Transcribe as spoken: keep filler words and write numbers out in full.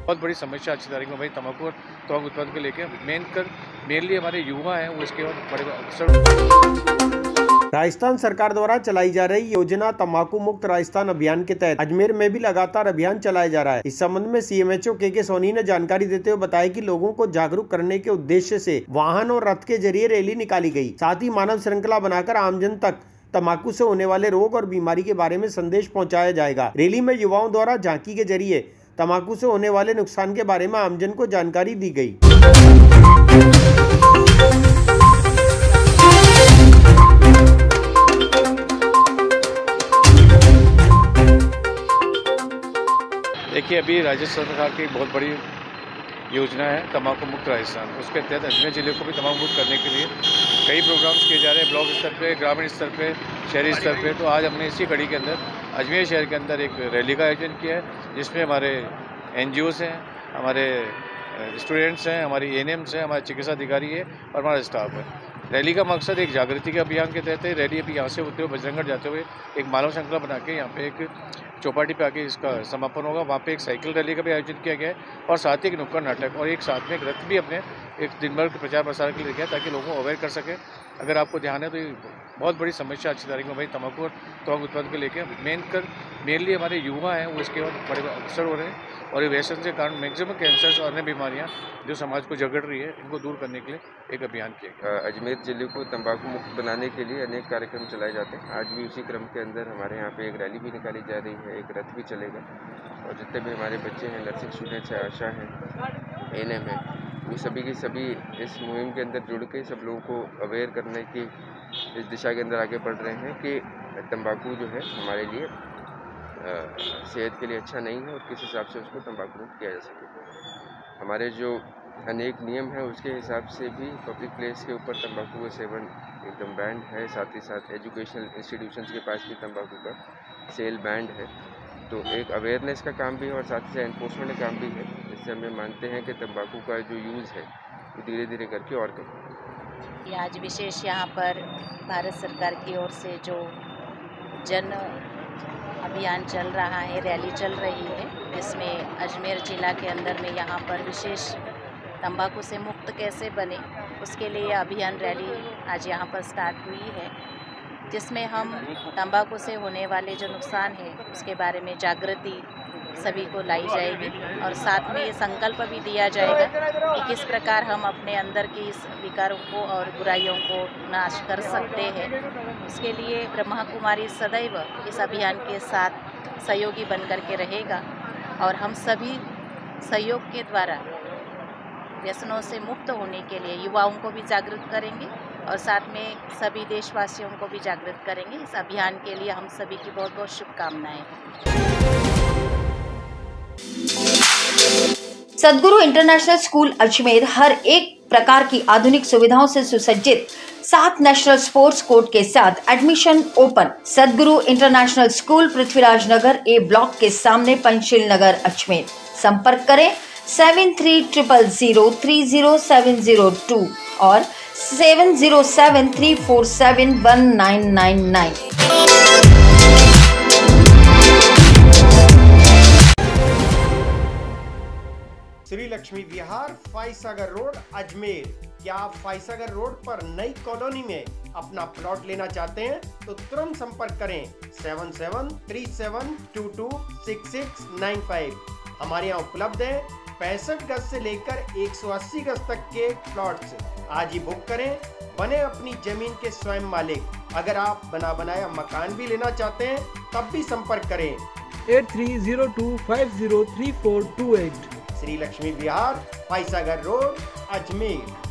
बहुत बड़ी समस्या आज की तारीख में भाई तम्बाकू और तम्बाकू उत्पादन को लेकर मेन कर मेनली हमारे युवा हैं वो इसके और बड़े अवसर। राजस्थान सरकार द्वारा चलाई जा रही योजना तंबाकू मुक्त राजस्थान अभियान के तहत अजमेर में भी लगातार अभियान चलाया जा रहा है। इस संबंध में सीएमएचओ के के सोनी ने जानकारी देते हुए बताया कि लोगों को जागरूक करने के उद्देश्य से वाहन और रथ के जरिए रैली निकाली गई। साथ ही मानव श्रृंखला बनाकर आमजन तक तंबाकू से होने वाले रोग और बीमारी के बारे में संदेश पहुँचाया जाएगा। रैली में युवाओं द्वारा झांकी के जरिए तंबाकू से होने वाले नुकसान के बारे में आमजन को जानकारी दी गई। देखिए, अभी राज्य सरकार की बहुत बड़ी योजना है तंबाकू मुक्त राजस्थान। उसके तहत अजमेर जिले को भी तंबाकू मुक्त करने के लिए कई प्रोग्राम्स किए जा रहे हैं, ब्लॉक स्तर पे, ग्रामीण स्तर पे, शहरी स्तर पे। तो आज हमने इसी कड़ी के अंदर अजमेर शहर के अंदर एक रैली का आयोजन किया है, जिसमें हमारे एनजीओस हैं, हमारे स्टूडेंट्स हैं, हमारी एएनएम्स हैं, हमारे चिकित्सा अधिकारी है और हमारा स्टाफ है। रैली का मकसद एक जागृति के अभियान के तहत है। रैली अभी यहाँ से होते हुए बजरंगगढ़ जाते हुए एक मानव श्रृंखला बना के यहाँ पे एक चौपाटी पे आके इसका समापन होगा। वहाँ पे एक साइकिल रैली का भी आयोजन किया गया है और साथ ही एक नुक्कड़ नाटक और एक साथ में एक रथ भी अपने एक दिन भर प्रचार प्रसार के लिए किया ताकि लोगों को अवेयर कर सके। अगर आपको ध्यान है तो ये बहुत बड़ी समस्या आज की तारीख में भाई तम्बाकू और तम्बाकू उत्पादन को लेकर मेन कर मेनली हमारे युवा हैं वो इसके और बड़े अवसर हो रहे हैं और ये व्यसन के कारण मैक्सिमम कैंसर्स और अन्य बीमारियां जो समाज को जकड़ रही है इनको दूर करने के लिए एक अभियान किया गया। अजमेर जिले को तंबाकू मुक्त बनाने के लिए अनेक कार्यक्रम चलाए जाते हैं। आज भी उसी क्रम के अंदर हमारे यहाँ पे एक रैली भी निकाली जा रही है, एक रथ भी चलेगा और जितने भी हमारे बच्चे हैं, नर्सिंग स्टूडेंट्स हैं, आशा हैं, एएनएम है, वो सभी की सभी इस मुहिम के अंदर जुड़ के सब लोगों को अवेयर करने की इस दिशा के अंदर आगे बढ़ रहे हैं कि तंबाकू जो है हमारे लिए सेहत के लिए अच्छा नहीं है और किस हिसाब से उसको तंबाकू मुक्त किया जा सके। हमारे जो अनेक नियम हैं उसके हिसाब से भी पब्लिक प्लेस के ऊपर तंबाकू का सेवन एकदम बैंड है। साथ ही साथ एजुकेशनल इंस्टीट्यूशंस के पास भी तंबाकू का सेल बैंड है। तो एक अवेयरनेस का काम भी है और साथ ही साथ एनफोर्समेंट का काम भी है, जिससे हमें मानते हैं कि तंबाकू का जो यूज़ है वो धीरे धीरे करके और कम। आज विशेष यहाँ पर भारत सरकार की ओर से जो जन अभियान चल रहा है, रैली चल रही है, जिसमें अजमेर ज़िला के अंदर में यहाँ पर विशेष तंबाकू से मुक्त कैसे बने उसके लिए अभियान रैली आज यहाँ पर स्टार्ट हुई है, जिसमें हम तंबाकू से होने वाले जो नुकसान है उसके बारे में जागृति सभी को लाई जाएगी और साथ में ये संकल्प भी दिया जाएगा कि किस प्रकार हम अपने अंदर की इस विकारों को और बुराइयों को नाश कर सकते हैं। उसके लिए ब्रह्मा कुमारी सदैव इस अभियान के साथ सहयोगी बनकर के रहेगा और हम सभी सहयोग के द्वारा व्यसनों से मुक्त होने के लिए युवाओं को भी जागृत करेंगे और साथ में सभी देशवासियों को भी जागृत करेंगे। इस अभियान के लिए हम सभी की बहुत बहुत शुभकामनाएं। सद्गुरु इंटरनेशनल स्कूल अजमेर हर एक प्रकार की आधुनिक सुविधाओं से सुसज्जित सात नेशनल स्पोर्ट्स कोर्ट के साथ admission open. Sadguru international school Prithviraj Nagar A block के सामने पंचशील नगर अजमेर। संपर्क करें seven three triple zero three zero seven zero two और seven zero seven three four seven one nine nine nine. Shri Lakshmi Vihar, Foy Sagar road, Ajmer. क्या आप फाइसागर रोड पर नई कॉलोनी में अपना प्लॉट लेना चाहते हैं तो तुरंत संपर्क करें seven seven three seven two two six six nine five. हमारे यहाँ उपलब्ध है पैंसठ गज से लेकर एक सौ अस्सी गज तक के प्लॉट्स। आज ही बुक करें, बने अपनी जमीन के स्वयं मालिक। अगर आप बना बनाया मकान भी लेना चाहते हैं तब भी संपर्क करें eight three zero two five zero three four two eight. Shri Lakshmi Vihar, Foy Sagar road, Ajmer.